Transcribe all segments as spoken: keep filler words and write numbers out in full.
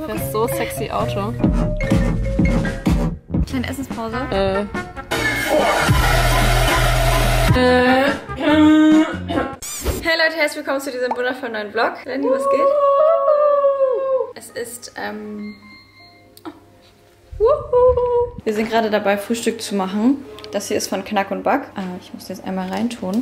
fährst so sexy Auto. Kleine Essenspause. Äh. Äh. Hey Leute, herzlich willkommen zu diesem wundervollen neuen Vlog. Lenny, was geht? Es ist, ähm... Oh. Wir sind gerade dabei, Frühstück zu machen. Das hier ist von Knack und Back. Ah, ich muss das einmal reintun.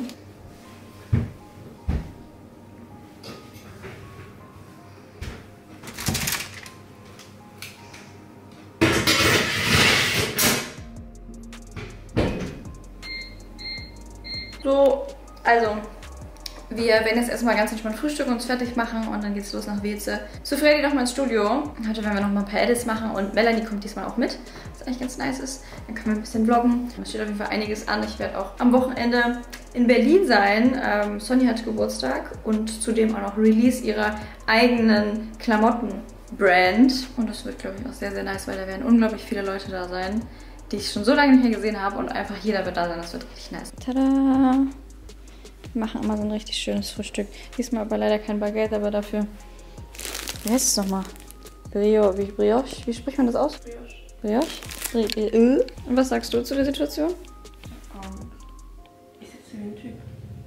So, also, wir werden jetzt erstmal ganz entspannt frühstücken, uns fertig machen und dann geht's los nach Weze. Zu Freddy noch mal ins Studio. Heute werden wir noch mal ein paar Edits machen und Melanie kommt diesmal auch mit, was eigentlich ganz nice ist. Dann können wir ein bisschen vloggen. Da steht auf jeden Fall einiges an. Ich werde auch am Wochenende in Berlin sein. Ähm, Sonny hat Geburtstag und zudem auch noch Release ihrer eigenen Klamotten-Brand. Und das wird, glaube ich, auch sehr, sehr nice, weil da werden unglaublich viele Leute da sein, die ich schon so lange nicht mehr gesehen habe und einfach jeder wird da sein. Das wird richtig nice. Tada! Wir machen immer so ein richtig schönes Frühstück. Diesmal aber leider kein Baguette, aber dafür... Wie heißt es nochmal? Brio, wie Brioche? Wie spricht man das aus? Brioche. Brioche? Bri und was sagst du zu der Situation? Um, ich sitze wie ein Typ.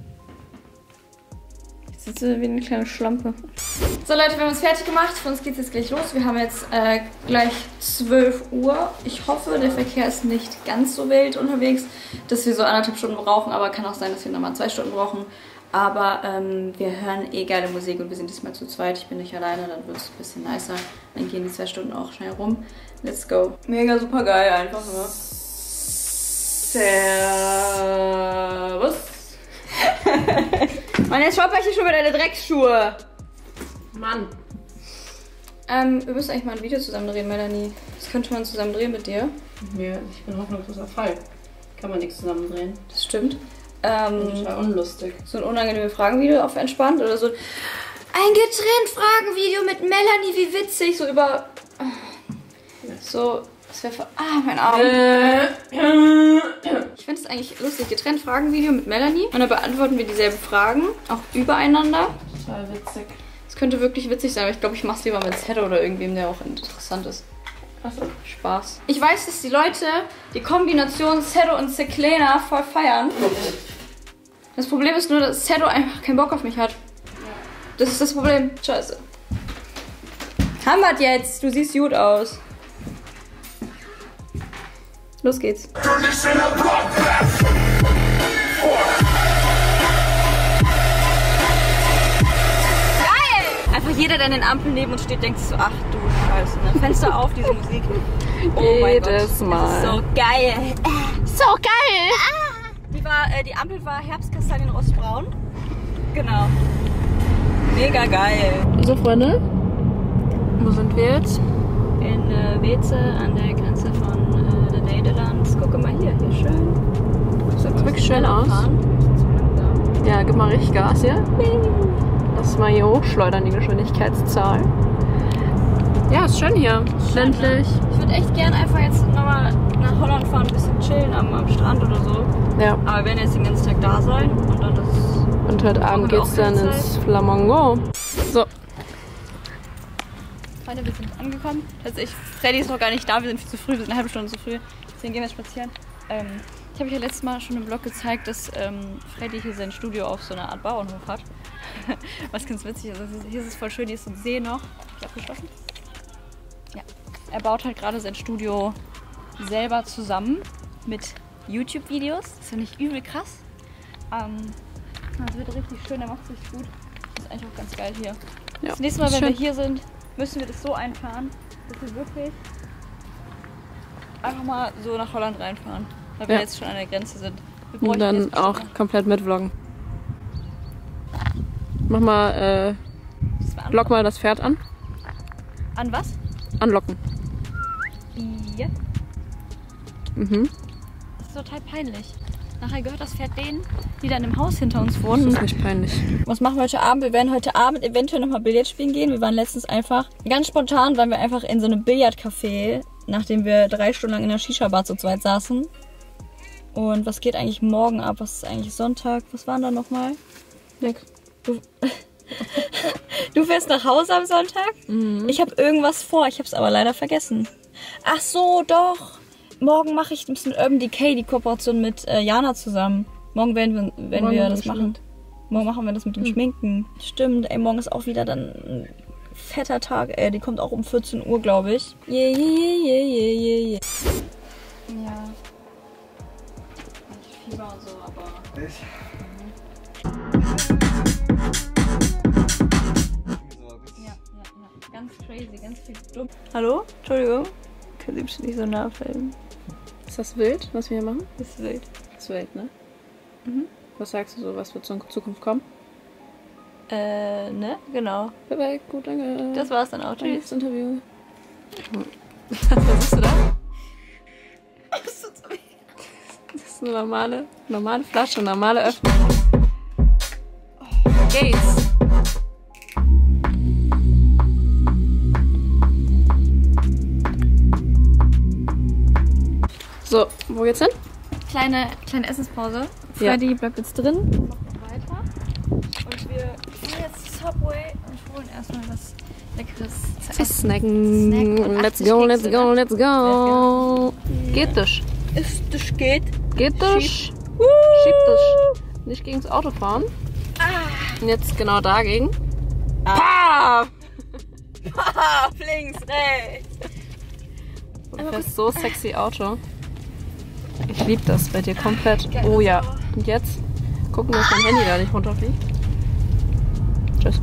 Ich sitze wie eine kleine Schlampe. So Leute, wir haben uns fertig gemacht. Für uns geht es jetzt gleich los. Wir haben jetzt äh, gleich zwölf Uhr. Ich hoffe, der Verkehr ist nicht ganz so wild unterwegs, dass wir so anderthalb Stunden brauchen. Aber kann auch sein, dass wir nochmal zwei Stunden brauchen. Aber ähm, wir hören eh geile Musik und wir sind diesmal zu zweit. Ich bin nicht alleine, dann wird es ein bisschen nicer. Dann gehen die zwei Stunden auch schnell rum. Let's go. Mega super geil einfach, ne? Servus. Mann, jetzt schwapp ich hier schon wieder deine Drecksschuhe. Mann. Ähm, wir müssen eigentlich mal ein Video zusammen drehen, Melanie. Das könnte man zusammen drehen mit dir. Ja, ich bin hoffnungsloser Fall. Kann man nichts zusammen drehen. Das stimmt. Ähm, Total unlustig. so ein unangenehmes Fragenvideo auf entspannt oder so ein getrennt Fragenvideo mit Melanie, wie witzig, so über so, das wäre ah, mein Arm. Äh. Ich finde es eigentlich lustig, getrennt Fragenvideo mit Melanie und dann beantworten wir dieselben Fragen, auch übereinander. Total witzig. Das könnte wirklich witzig sein, aber ich glaube, ich mache es lieber mit Zeddo oder irgendwem, der auch interessant ist. Achso. Spaß. Ich weiß, dass die Leute die Kombination Zeddo und Zeklena voll feiern. Das Problem ist nur, dass Zeddo einfach keinen Bock auf mich hat. Das ist das Problem. Scheiße. Haben wir jetzt. Du siehst gut aus. Los geht's. Geil! Einfach jeder, der in den Ampeln neben uns steht, denkt sich so, ach du Scheiße. Ne? Fenster auf, diese Musik. Oh Jedes mein Gott. Mal. Das ist so geil. So geil! Die, war, äh, die Ampel war Herbstkastanienrostbraun. Genau. Mega geil. So, Freunde. Wo sind wir jetzt? In äh, Weze an der Grenze von äh, der Nederland. Gucke mal hier, hier schön. Sieht wirklich schön aus. Ja, gib mal richtig Gas hier. Lass mal hier hochschleudern, die Geschwindigkeitszahl. Ja, ist schön hier. Ländlich. Ich würde echt gern einfach jetzt nochmal nach Holland fahren, ein bisschen chillen am, am Strand oder so. Ja. Aber wir werden jetzt den ganzen Tag da sein und dann das. Und heute Abend geht's dann ins Flamingo. So. Freunde, wir sind angekommen. Tatsächlich, Freddy ist noch gar nicht da, wir sind viel zu früh, wir sind eine halbe Stunde zu früh. Deswegen gehen wir spazieren. Ähm, ich habe euch ja letztes Mal schon im Vlog gezeigt, dass ähm, Freddy hier sein Studio auf so einer Art Bauernhof hat. Was ganz witzig ist. Also hier ist es voll schön, hier ist so ein See noch. Hab ich abgeschlossen? Ja. Er baut halt gerade sein Studio selber zusammen mit YouTube-Videos. Das finde ich übel krass. Ähm, das wird richtig schön, der macht sich gut. Das ist eigentlich auch ganz geil hier. Ja, das nächste Mal, wenn schön. wir hier sind, müssen wir das so einplanen, dass wir wirklich einfach mal so nach Holland reinfahren. Weil wir Ja. jetzt schon an der Grenze sind. Wir Und bräuchten dann jetzt auch bestimmt komplett mitvloggen. Mach mal, äh, noch- lock mal das Pferd an. An was? Anlocken. Ja. Mhm. Das ist total peinlich. Nachher gehört das Pferd denen, die dann im Haus hinter uns Das wohnen. ist nicht peinlich. Was machen wir heute Abend? Wir werden heute Abend eventuell nochmal Billard spielen gehen. Wir waren letztens einfach, ganz spontan waren wir einfach in so einem Billardcafé, nachdem wir drei Stunden lang in der Shisha-Bar zu zweit saßen. Und was geht eigentlich morgen ab? Was ist eigentlich Sonntag? Was waren da nochmal? Nick. Du fährst nach Hause am Sonntag? Mhm. Ich habe irgendwas vor, ich habe es aber leider vergessen. Ach so, doch. Morgen mache ich ein bisschen Urban Decay, die Kooperation mit äh, Jana zusammen. Morgen werden wir, werden morgen wir das machen. Morgen machen wir das mit dem mhm. Schminken. Stimmt, ey, morgen ist auch wieder dann ein fetter Tag, ey. Die kommt auch um vierzehn Uhr, glaube ich. Yeah, yeah, yeah, yeah, yeah, yeah. Ja. Ich Fieber und so, aber... Ich? Ja, ja, ja. Ganz crazy, ganz viel dumm. Hallo? Entschuldigung? Können Sie mich nicht so nah filmen? Ist das wild, was wir hier machen? Das ist wild. Das ist wild, ne? Mhm. Was sagst du so, was wird in Zukunft kommen? Äh, ne? Genau. Perfekt, gut, danke. Das war's dann auch. Tschüss. Das Interview. Was versuchst du da? Bist du zu mir? Das ist eine normale, normale Flasche, normale Öffnung. Gates. So, wo geht's hin? Kleine, kleine Essenspause. Ja. Freddy bleibt jetzt drin. Machen weiter. Und wir gehen jetzt zu Subway und holen erstmal was Leckeres zu Zu essen. snacken. Snacken. Let's go, let's go, let's go. Geht das? Ist das geht? Geht das? Schieb. Schieb das. Nicht gegen das Auto fahren. Ah. Und jetzt genau dagegen. Ah. Pah! Links, rechts. Du fährst so sexy Auto. Ich liebe das bei dir komplett. Oh ja. Und jetzt gucken, dass mein Handy da nicht runterfliegt. Tschüss.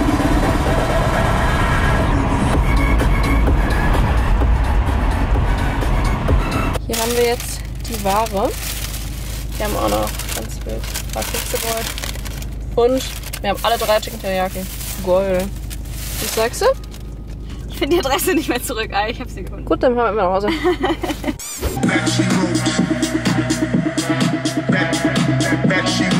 Hier haben wir jetzt die Ware. Wir haben auch noch ganz wild ein paar Kekse geholt. Und wir haben alle drei Chicken Teriyaki. Geil. Was sagst du? Ich finde die Adresse nicht mehr zurück. Ah, ich habe sie gefunden. Gut, dann fahren wir nach Hause. Back she